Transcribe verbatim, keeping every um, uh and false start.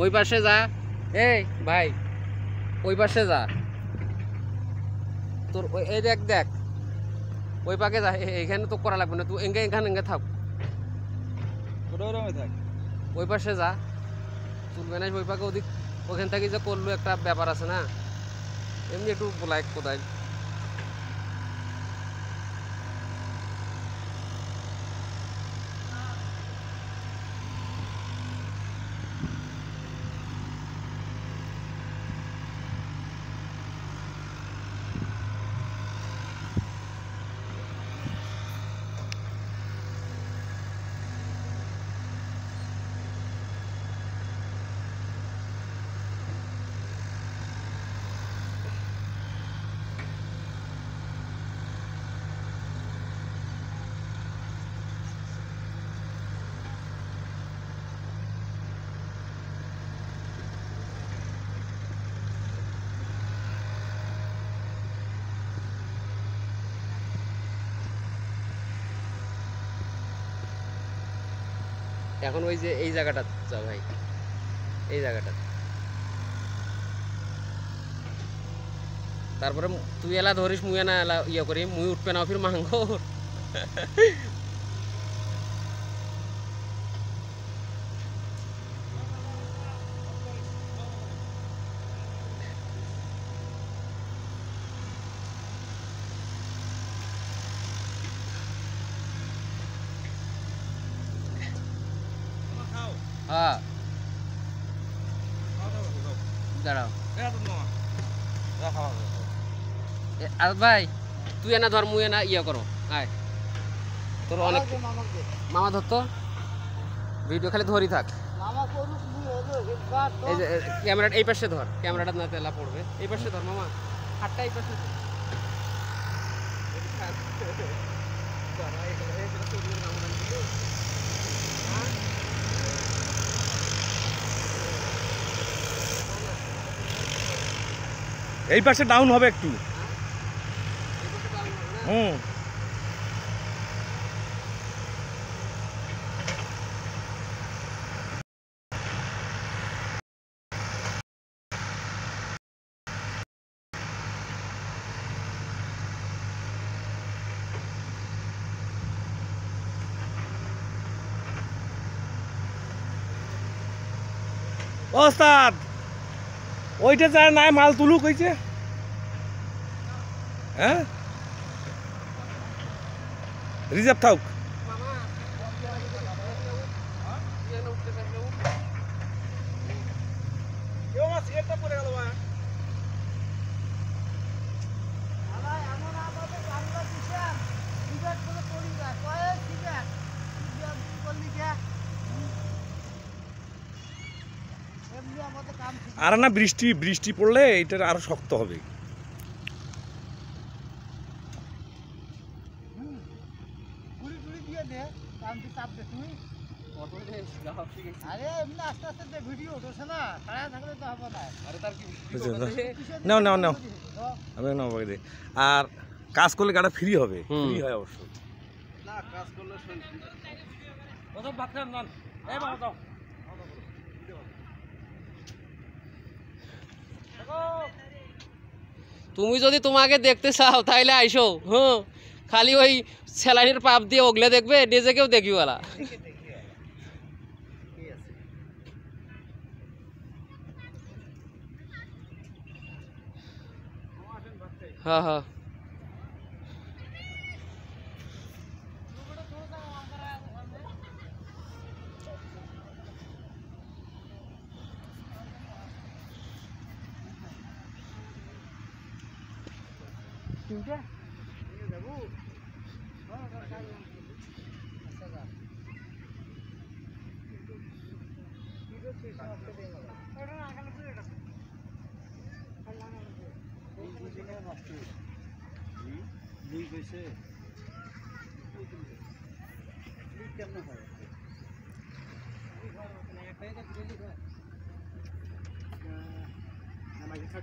ওই পাশে যা। এই ভাই ওই পাশে যা, তোর এই দেখ দেখ ওই পাকে যা, এখানে তো করা লাগবে না, তুই এঙ্গে এখানে এঙ্গে থাক, থাক ওই পাশে যা, চলবে না ওই পাকে ওদিক, ওখান থেকে যে করলো একটা ব্যাপার আছে না, এমনি একটু বলাই কোথায়। এখন ওই যে এই জায়গাটা যা ভাই, এই জায়গাটা, তারপরে তুই এলা ধরিস, মুই না এলা ইয়ে করি, মুই উঠবে না ফির মাঙ্গ। হ্যাঁ দাঁড়াও আর ভাই তুই এনা ধর, মুই এনা ইয়ে করো, আয় তোর অনেক মামা ধরতো, ভিডিও খালি ধরি থাক। এই যে ক্যামেরাটা এই পাশে ধর, ক্যামেরাটা না তেলা পড়বে, এই পাশে ধর মামা, হাতটা এই পাশে ধর। এই পাশে ডাউন হবে একটু। হুম ওস্তাদ ওইটা যায় নাই, মাল তুলুক হয়েছে। হ্যাঁ রিজার্ভ থাক। আর না বৃষ্টি বৃষ্টি পড়লে এটা আরো শক্ত হবে। নাও নাও নাও আমি নাও দে। আর কাজ করলে গাড়ি ফ্রি হবে, ফ্রি হয় অবশ্য। না কাজ করলে তুমি যদি তোমাকে দেখতে চাও তাইলে আইসো। হ্যাঁ খালি ওই স্যালাইনের পাপ দিয়ে ওগলে দেখবে, নিজেকেও দেখিওয়ালা। হ্যাঁ হ্যাঁ কেমন হয়